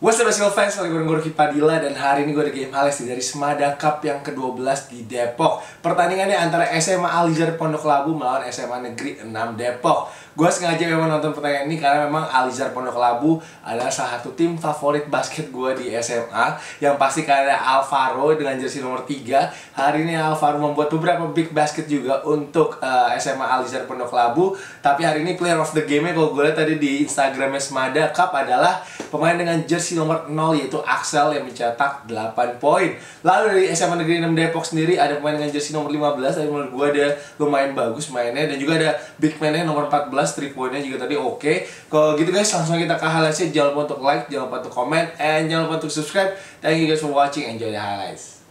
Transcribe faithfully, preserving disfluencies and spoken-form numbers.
What's up Basketball fans, lagi bareng gue Ruki Padilla. Dan hari ini gue ada game highlights dari Semada Cup yang ke dua belas di Depok. Pertandingannya antara S M A Alizar Pondok Labu melawan S M A Negeri enam Depok. Gue sengaja memang nonton pertandingan ini karena memang Alizar Pondok Labu adalah salah satu tim favorit basket gue di S M A. Yang pasti karena Alvaro dengan jersey nomor tiga. Hari ini Alvaro membuat beberapa big basket juga untuk uh, S M A Alizar Pondok Labu. Tapi hari ini player of the game-nya kalau gue lihat tadi di Instagramnya Semada Cup adalah pemain dengan jersey nomor nol, yaitu Axel yang mencetak delapan poin. Lalu dari S M A Negeri enam Depok sendiri ada pemain dengan jersey nomor lima belas, dan menurut gue ada lumayan bagus mainnya. Dan juga ada big man-nya nomor empat belas, three point-nya juga tadi oke. Okay. Kalau gitu guys, langsung kita ke highlights-nya. Jangan lupa untuk like, jangan lupa untuk comment, and jangan lupa untuk subscribe. Thank you guys for watching, enjoy the highlights.